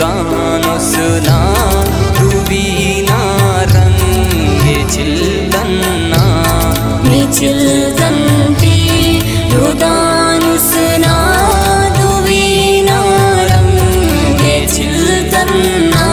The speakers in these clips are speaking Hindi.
रुदानुसना दुवीना रंगे चिल्लन्ना निचिल्लन्ती रुदानुसना दुवीना रंगे चिल्लन्ना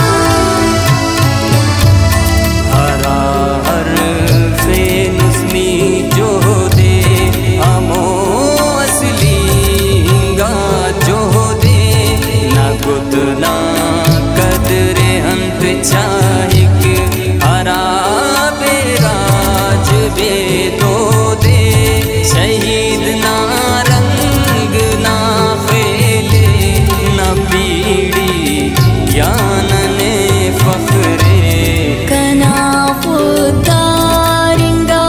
हरा हर फे नुस्मी जो दे अमो असली गा जो दे ना गुदना कदरे अंत चाहिक हरा बेराज बे दो दे शहीद ना रंग ना खेले ना पीड़ी ज्ञान ने फखरे कना पुतारिंगा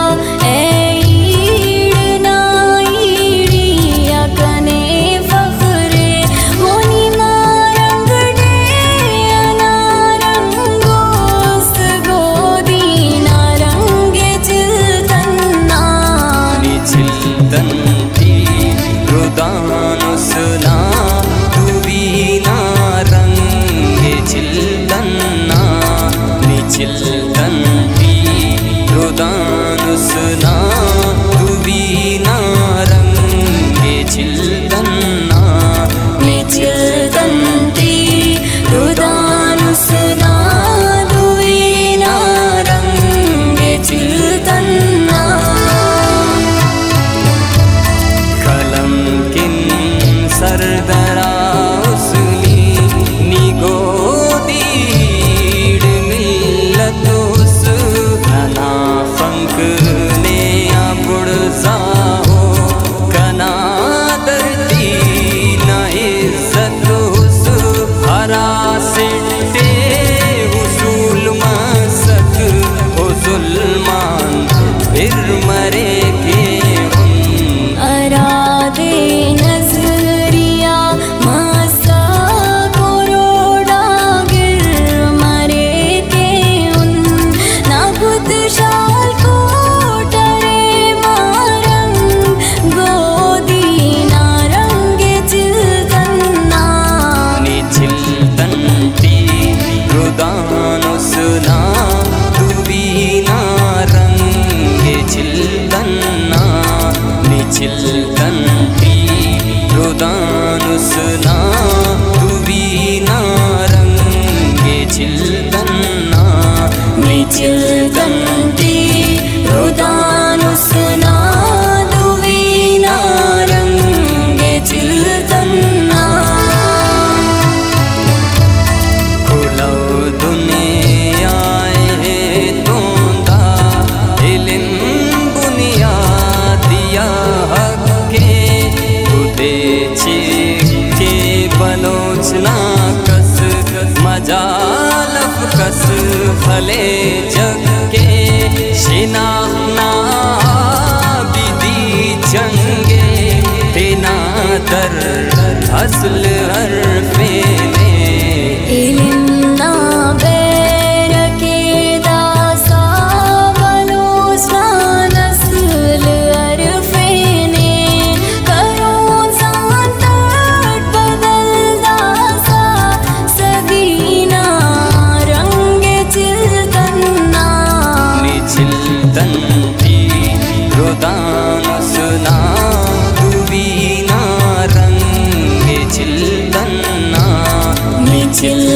ऐड ना ईड़िया कने फखरे मोनी ना रंग दे ना रंगोस्त गोदीना रंगे चिल्तन्ना निचिल्तन्ती रुदानुसना दुवीना रंगे चिल्लन्ना निचिल्तन्ती रुदानुसना दुवीना रंगे चिल्लन्ना निचिल्तन्ती रुदानुसना दुवीना रंगे चिल्तन्ना कलम किन सरदरा उसली निगो दीड़ मिल्लतुस नना फंक ने बुड़ जाओ कना दर्दी न इज्जतुस हरा सिट्टे हुसूल मसक हो जुल्मान फिर मरे के अरादे नजरिया मासा कोरोड़ा गिर मरे के उन नागुद शाल को डरे मारंग गोदी नारंगे चिल्तन्ना निचिल्तन्ती रुदानुसना दुवीना रंगे चिल्लन्ना निचिल्तन्ती रुदानुसना दुवीना रंगे चिल्लन्ना निचिल्तन्ती रुदानुसना दुवीना रंगे चिल्तन्ना खुलो दुनियाए तोंदा इल्म बुनियादिया हके खुदे के बलोचना कस मजालफ कस भले जग के शिनाखना बिदी जंगे तेना दर असल हर फेले इलिन्ना बैर के दासा बलोचना नस्ल अरफेने करो सांतट बदल दासा सदीना रंगे चिल्तन्ना निचिल्तन्ती रुदानुसना दुवीना रंगे चिल्लन्ना निचिल्तन्ती